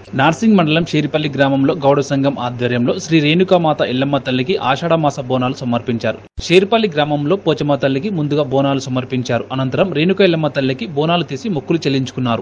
నార్సింగ్ మండలం షేరిపల్లి గ్రామంలో గౌడ సంఘం ఆధ్వర్యంలో శ్రీ రేణుకామాత ఎల్లమ్మ తల్లికి ఆషాఢమాస బోనాలు సమర్పించారు. షేరిపల్లి గ్రామంలో పోచమ్మ తల్లికి ముందుగా బోనాలు సమర్పించారు. అనంతరం రేణుకా ఎల్లమ్మ తల్లికి బోనాలు తీసి మొక్కులు చెల్లించుకున్నారు.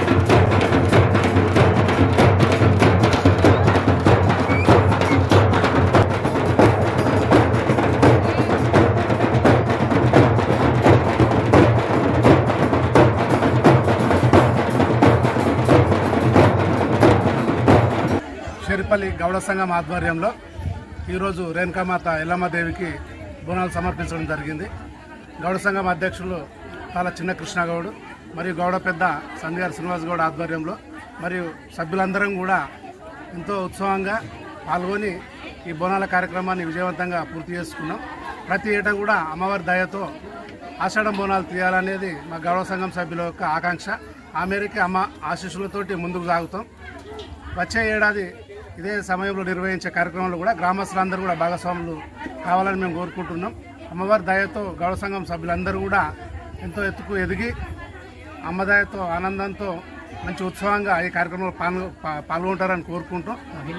షేరిపల్లి గౌడ సంఘం ఆధ్వర్యంలో ఈరోజు రేణుకామాత ఎల్లమ్మదేవికి బోనాలు సమర్పించడం జరిగింది. గౌడ సంఘం అధ్యక్షులు తాళ చిన్న కృష్ణగౌడ్ మరియు గౌడ పెద్ద సంధ్యార్ శ్రీనివాస్ గౌడ్ ఆధ్వర్యంలో మరియు సభ్యులందరం కూడా ఎంతో ఉత్సవంగా పాల్గొని ఈ బోనాల కార్యక్రమాన్ని విజయవంతంగా పూర్తి చేసుకున్నాం. ప్రతి ఏటా కూడా అమ్మవారి దయతో ఆషాఢం బోనాలు తీయాలనేది మా గౌడ సంఘం సభ్యుల యొక్క ఆకాంక్ష. ఆ మేరకు అమ్మ ఆశీస్సులతోటి ముందుకు సాగుతాం. వచ్చే ఏడాది ఇదే సమయంలో నిర్వహించే కార్యక్రమంలో కూడా గ్రామస్తులందరూ కూడా భాగస్వాములు కావాలని మేము కోరుకుంటున్నాం. అమ్మవారి దయతో గౌడ సంఘం సభ్యులందరూ కూడా ఎంతో ఎత్తుకు ఎదిగి అమ్మ దయతో ఆనందంతో మంచి ఉత్సవంగా ఈ కార్యక్రమంలో పాల్గొంటారని కోరుకుంటాం.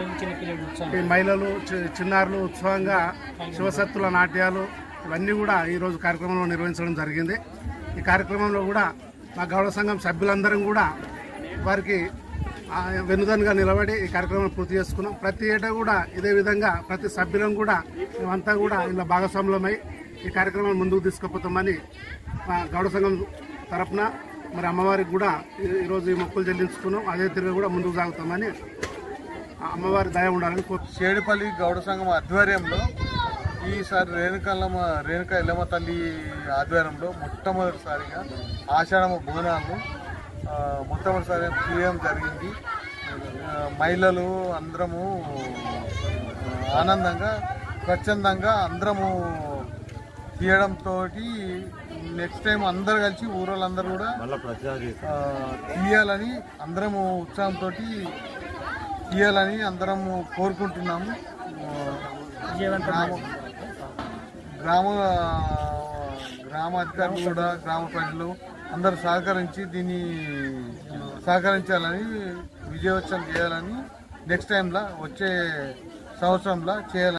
ఈ మహిళలు చిన్నారులు ఉత్సవంగా శివసత్తుల నాట్యాలు ఇవన్నీ కూడా ఈరోజు కార్యక్రమంలో నిర్వహించడం జరిగింది. ఈ కార్యక్రమంలో కూడా మా గౌడ సంఘం సభ్యులందరం కూడా వారికి వెన్నుదన్నుగా నిలబడి ఈ కార్యక్రమాన్ని పూర్తి చేసుకున్నాం. ప్రతి ఏటా కూడా ఇదే విధంగా ప్రతి సభ్యులం కూడా మేమంతా కూడా ఇలా భాగస్వాములమై ఈ కార్యక్రమాన్ని ముందుకు తీసుకుపోతామని మా గౌడ సంఘం తరఫున మరి అమ్మవారికి కూడా ఈరోజు ఈ మొక్కులు చెల్లించుకున్నాం. అదే తిరిగి కూడా ముందుకు సాగుతామని అమ్మవారి దయ ఉండాలని షేరిపల్లి గౌడ సంఘం ఆధ్వర్యంలో ఈసారి రేణుకా ఎల్లమ్మ తల్లి ఆధ్వర్యంలో మొట్టమొదటిసారిగా ఆషాఢమ బోనాలు మొట్టమొదటిసారి తీయడం జరిగింది. మహిళలు అందరము ఆనందంగా స్వచ్ఛందంగా అందరము తీయడంతో నెక్స్ట్ టైం అందరు కలిసి ఊరోళ్ళందరూ కూడా తీయాలని అందరము ఉత్సాహంతో తీయాలని అందరము కోరుకుంటున్నాము. గ్రామ అధికారులు కూడా గ్రామ ప్రజలు అందరూ సహకరించాలని విజయోత్సవం చేయాలని నెక్స్ట్ టైంలో వచ్చే సంవత్సరంలో చేయాలని